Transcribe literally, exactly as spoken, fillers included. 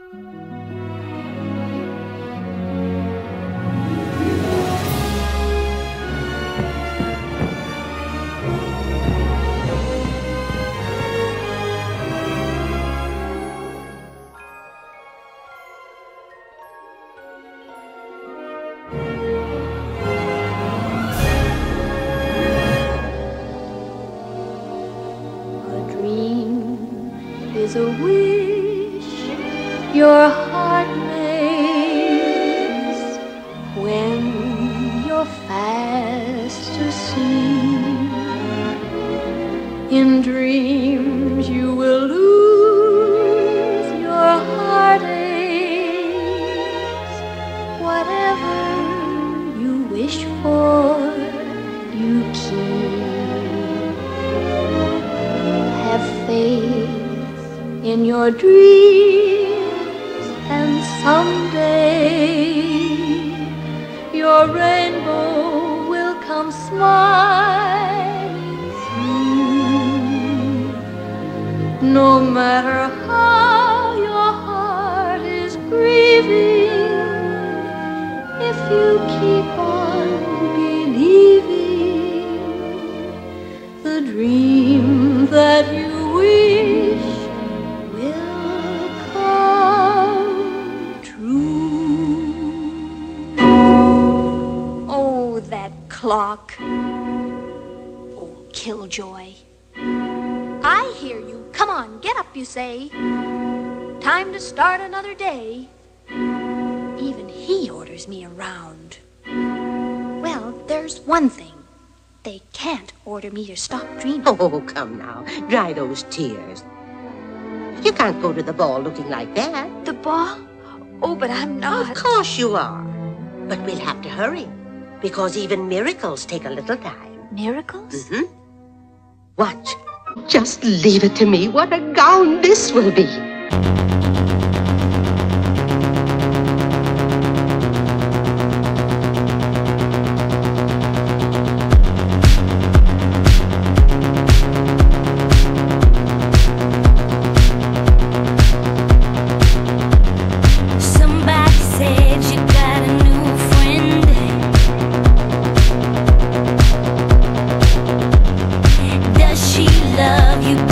Is a wish your heart makes when you're fast asleep. In dreams you will lose your heartaches. Whatever you wish for, you keep. Have faith in your dreams, and someday your rainbow will come smiling through. No matter how your heart is grieving, if you keep on believing, the dream that you wish clock. Oh, Killjoy. I hear you. Come on, get up, you say. Time to start another day. Even he orders me around. Well, there's one thing. They can't order me to stop dreaming. Oh, come now. Dry those tears. You can't go to the ball looking like that. The ball? Oh, but I'm not. Of course you are. But we'll have to hurry. Because even miracles take a little time. Miracles? Mm-hmm. Watch. Just leave it to me. What a gown this will be. Somebody said you got a new friend. Does she love you?